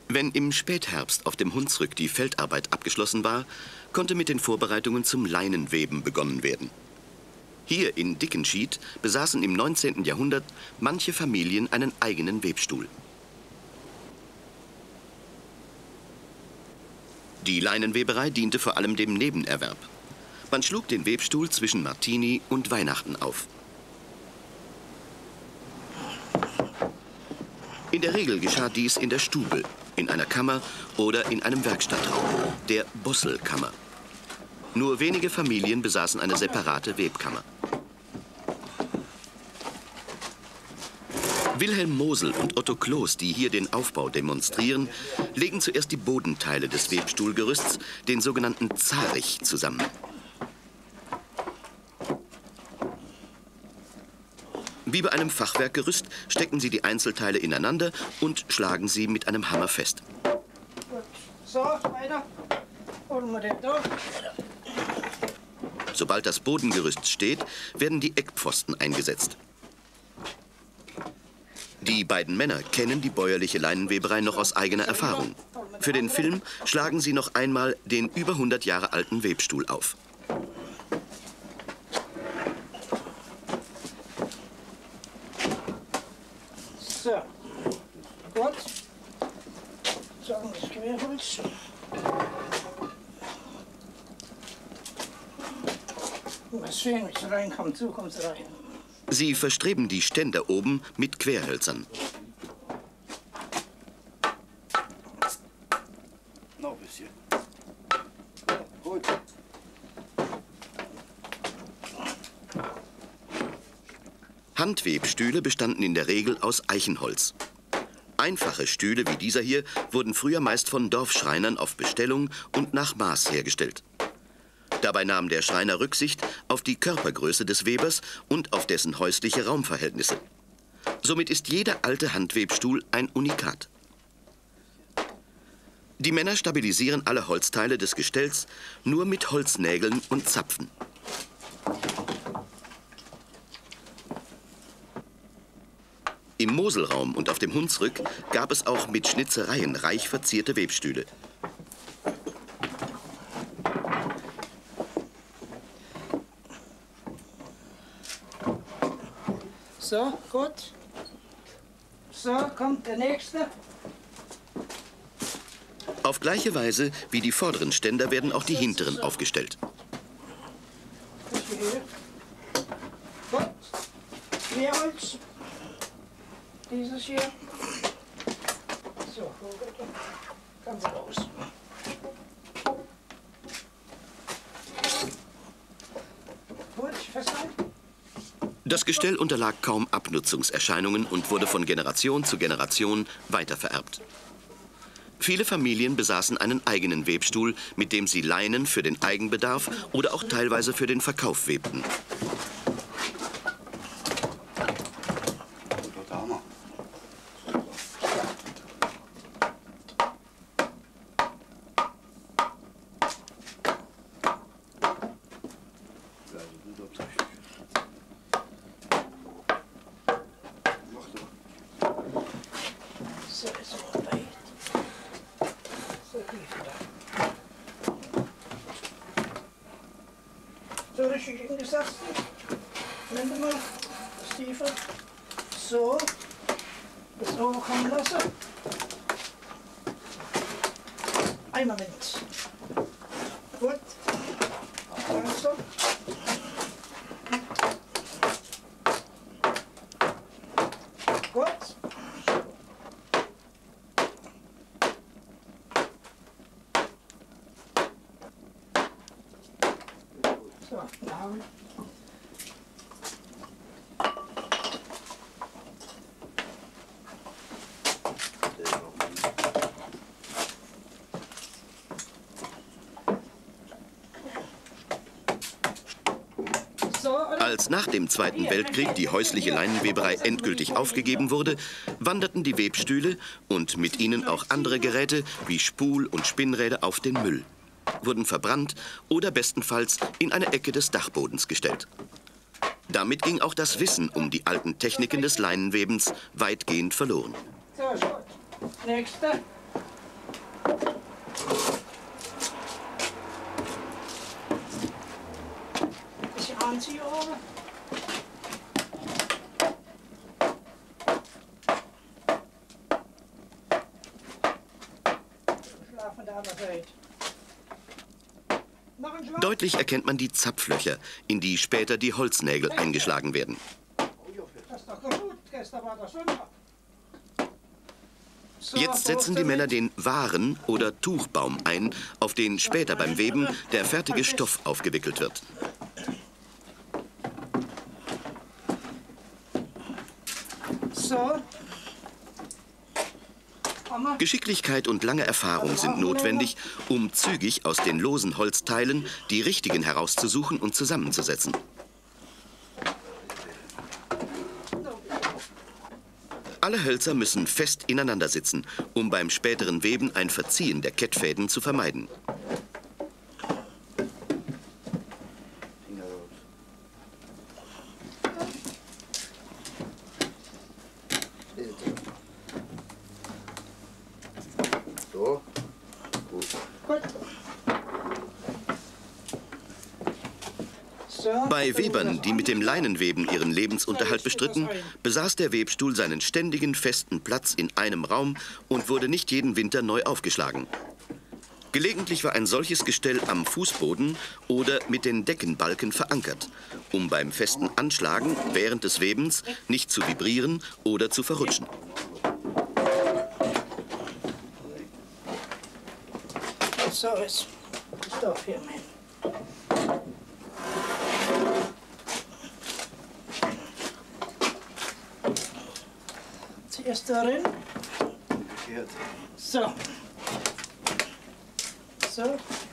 Wenn im Spätherbst auf dem Hunsrück die Feldarbeit abgeschlossen war, konnte mit den Vorbereitungen zum Leinenweben begonnen werden. Hier in Dickenschied besaßen im 19. Jahrhundert manche Familien einen eigenen Webstuhl. Die Leinenweberei diente vor allem dem Nebenerwerb. Man schlug den Webstuhl zwischen Martini und Weihnachten auf. In der Regel geschah dies in der Stube, in einer Kammer oder in einem Werkstattraum, der Bosselkammer. Nur wenige Familien besaßen eine separate Webkammer. Wilhelm Mosel und Otto Kloß, die hier den Aufbau demonstrieren, legen zuerst die Bodenteile des Webstuhlgerüsts, den sogenannten Zarich, zusammen. Wie bei einem Fachwerkgerüst stecken sie die Einzelteile ineinander und schlagen sie mit einem Hammer fest. So, weiter. Holen wir den da. Sobald das Bodengerüst steht, werden die Eckpfosten eingesetzt. Die beiden Männer kennen die bäuerliche Leinenweberei noch aus eigener Erfahrung. Für den Film schlagen sie noch einmal den über 100 Jahre alten Webstuhl auf. So, gut. Sagen das Querholz. Mal sehen, wie es reinkommt. So kommt es rein. Sie verstreben die Ständer oben mit Querhölzern. Noch ein bisschen. Gut. Handwebstühle bestanden in der Regel aus Eichenholz. Einfache Stühle wie dieser hier wurden früher meist von Dorfschreinern auf Bestellung und nach Maß hergestellt. Dabei nahm der Schreiner Rücksicht auf die Körpergröße des Webers und auf dessen häusliche Raumverhältnisse. Somit ist jeder alte Handwebstuhl ein Unikat. Die Männer stabilisieren alle Holzteile des Gestells nur mit Holznägeln und Zapfen. Im Moselraum und auf dem Hunsrück gab es auch mit Schnitzereien reich verzierte Webstühle. So, gut. So, kommt der nächste. Auf gleiche Weise wie die vorderen Ständer werden auch die hinteren aufgestellt. Das hier. Gut. Querholz. Dieses hier. So, ganz raus. Gut, festhalten. Das Gestell unterlag kaum Abnutzungserscheinungen und wurde von Generation zu Generation weitervererbt. Viele Familien besaßen einen eigenen Webstuhl, mit dem sie Leinen für den Eigenbedarf oder auch teilweise für den Verkauf webten. So richtig hingesetzt. Nimm mal das tiefer. So. Das hochkommen lassen. Einen Moment. Gut. Langsam. Gut. So, now. Als nach dem Zweiten Weltkrieg die häusliche Leinenweberei endgültig aufgegeben wurde, wanderten die Webstühle und mit ihnen auch andere Geräte wie Spul- und Spinnräder auf den Müll, wurden verbrannt oder bestenfalls in eine Ecke des Dachbodens gestellt. Damit ging auch das Wissen um die alten Techniken des Leinenwebens weitgehend verloren. So, ist gut. Nächste. Bisschen anziehen oben. Schlafen da an der Seite. Noch ein Schlag. Deutlich erkennt man die Zapflöcher, in die später die Holznägel eingeschlagen werden. Das ist doch gut, gestern war der Sonntag. So, Jetzt setzen die Männer den Waren- oder Tuchbaum ein, auf den später beim Weben der fertige Stoff aufgewickelt wird. So. Hammer. Geschicklichkeit und lange Erfahrung sind notwendig, um zügig aus den losen Holzteilen die richtigen herauszusuchen und zusammenzusetzen. Alle Hölzer müssen fest ineinander sitzen, um beim späteren Weben ein Verziehen der Kettfäden zu vermeiden. Finger raus. So. Gut. Gut. So. Bei Webern, die mit dem Leinenweben ihren Lebensunterhalt bestritten, besaß der Webstuhl seinen ständigen, festen Platz in einem Raum und wurde nicht jeden Winter neu aufgeschlagen. Gelegentlich war ein solches Gestell am Fußboden oder mit den Deckenbalken verankert, um beim festen Anschlagen während des Webens nicht zu vibrieren oder zu verrutschen. So ist Stoff hier, Mann. Zuerst darin. Umgekehrt. So. So.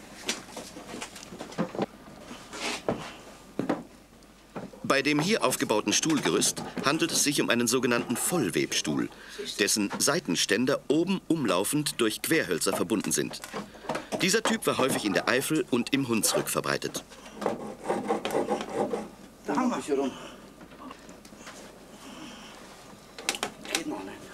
Bei dem hier aufgebauten Stuhlgerüst handelt es sich um einen sogenannten Vollwebstuhl, dessen Seitenständer oben umlaufend durch Querhölzer verbunden sind. Dieser Typ war häufig in der Eifel und im Hunsrück verbreitet. Da haben wir. Bisschen rum. Geht noch nicht.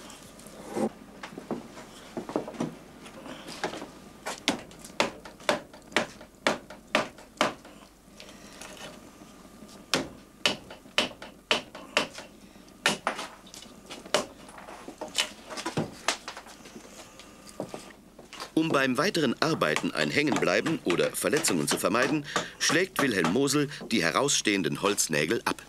Um beim weiteren Arbeiten ein Hängenbleiben oder Verletzungen zu vermeiden, schlägt Wilhelm Mosel die herausstehenden Holznägel ab.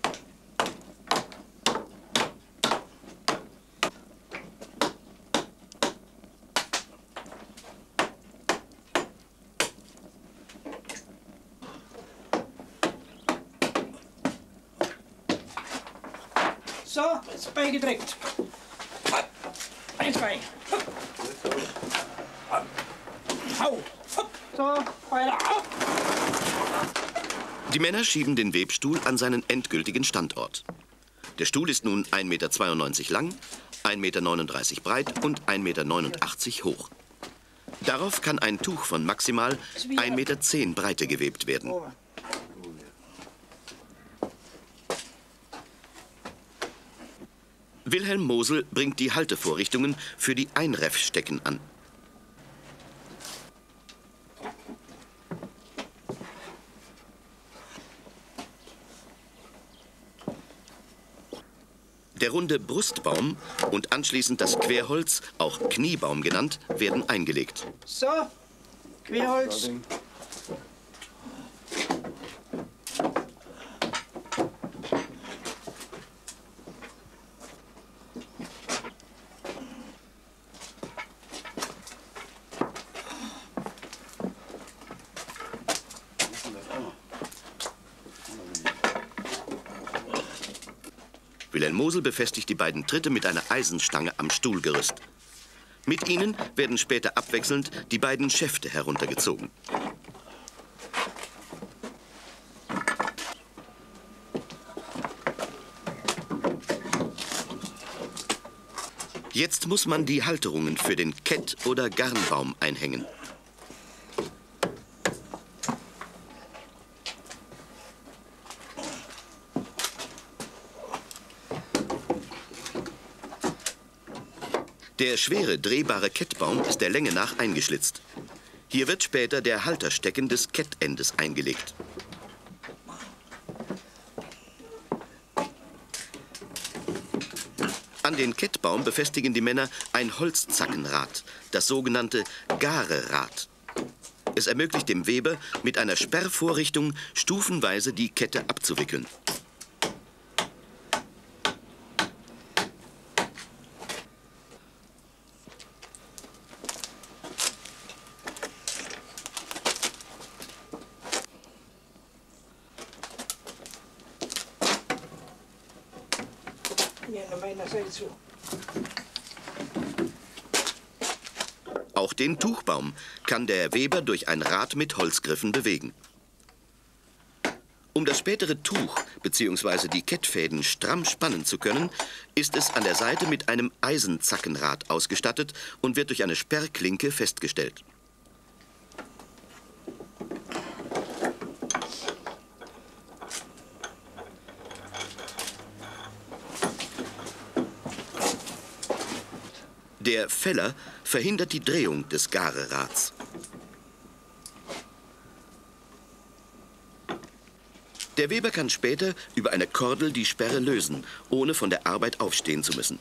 So, jetzt beigedrückt. Ein, zwei. Hau. So, weiter. Die Männer schieben den Webstuhl an seinen endgültigen Standort. Der Stuhl ist nun 1,92 Meter lang, 1,39 Meter breit und 1,89 Meter hoch. Darauf kann ein Tuch von maximal 1,10 Meter Breite gewebt werden. Oben. Wilhelm Mosel bringt die Haltevorrichtungen für die Einreffstecken an. Der runde Brustbaum und anschließend das Querholz, auch Kniebaum genannt, werden eingelegt. So, Querholz. Wilhelm Mosel befestigt die beiden Tritte mit einer Eisenstange am Stuhlgerüst. Mit ihnen werden später abwechselnd die beiden Schäfte heruntergezogen. Jetzt muss man die Halterungen für den Kett- oder Garnbaum einhängen. Der schwere, drehbare Kettbaum ist der Länge nach eingeschlitzt. Hier wird später der Halterstecken des Kettendes eingelegt. An den Kettbaum befestigen die Männer ein Holzzackenrad, das sogenannte Garerad. Es ermöglicht dem Weber, mit einer Sperrvorrichtung stufenweise die Kette abzuwickeln. Auch den Tuchbaum kann der Weber durch ein Rad mit Holzgriffen bewegen. Um das spätere Tuch bzw. die Kettfäden stramm spannen zu können, ist es an der Seite mit einem Eisenzackenrad ausgestattet und wird durch eine Sperrklinke festgestellt. Der Feller verhindert die Drehung des Garerads. Der Weber kann später über eine Kordel die Sperre lösen, ohne von der Arbeit aufstehen zu müssen.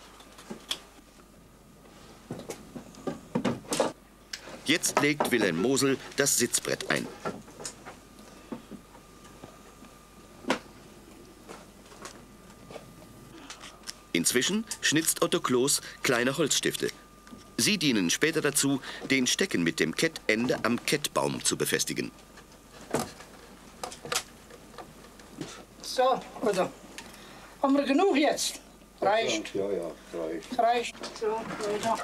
Jetzt legt Wilhelm Mosel das Sitzbrett ein. Inzwischen schnitzt Otto Kloß kleine Holzstifte. Sie dienen später dazu, den Stecken mit dem Kettende am Kettbaum zu befestigen. So, oder? Haben wir genug jetzt? Reicht. Ja, reicht. Reicht. So, weiter.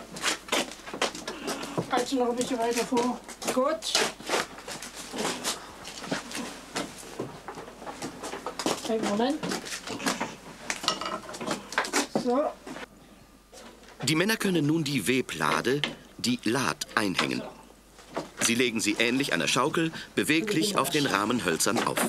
Also noch ein bisschen weiter vor. Gut. Einen Moment. So. Die Männer können nun die Weblade, die Lad, einhängen. Sie legen sie ähnlich einer Schaukel beweglich auf den Rahmenhölzern auf.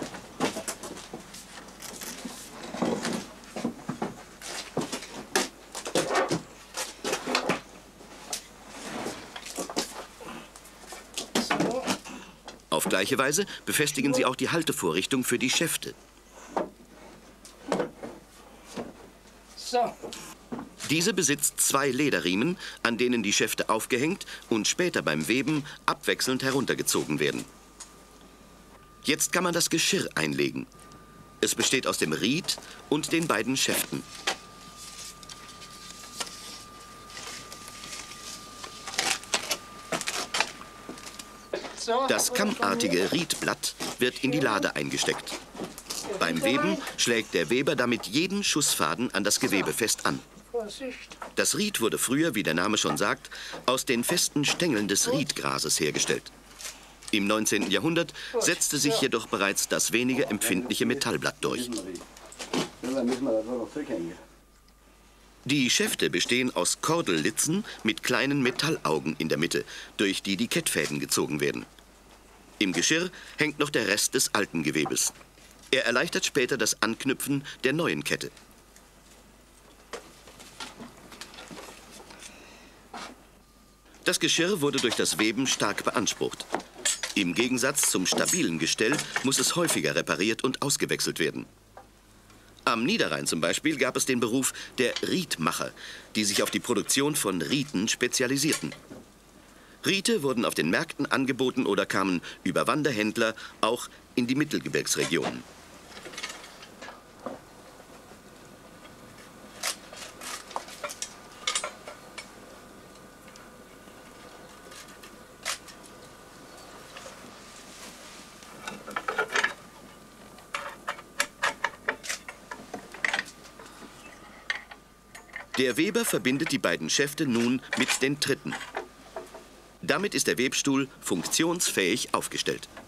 Auf gleiche Weise befestigen sie auch die Haltevorrichtung für die Schäfte. So. Diese besitzt 2 Lederriemen, an denen die Schäfte aufgehängt und später beim Weben abwechselnd heruntergezogen werden. Jetzt kann man das Geschirr einlegen. Es besteht aus dem Ried und den beiden Schäften. So. Das kammartige Riedblatt wird in die Lade eingesteckt. Beim Weben schlägt der Weber damit jeden Schussfaden an das Gewebe fest an. Vorsicht. Das Ried wurde früher, wie der Name schon sagt, aus den festen Stängeln des Riedgrases hergestellt. Im 19. Jahrhundert setzte sich jedoch bereits das weniger empfindliche Metallblatt durch. Die Schäfte bestehen aus Kordellitzen mit kleinen Metallaugen in der Mitte, durch die die Kettfäden gezogen werden. Im Geschirr hängt noch der Rest des alten Gewebes. Er erleichtert später das Anknüpfen der neuen Kette. Das Geschirr wurde durch das Weben stark beansprucht. Im Gegensatz zum stabilen Gestell muss es häufiger repariert und ausgewechselt werden. Am Niederrhein zum Beispiel gab es den Beruf der Riedmacher, die sich auf die Produktion von Rieten spezialisierten. Riete wurden auf den Märkten angeboten oder kamen über Wanderhändler auch in die Mittelgebirgsregionen. Der Weber verbindet die beiden Schäfte nun mit den Tritten. Damit ist der Webstuhl funktionsfähig aufgestellt.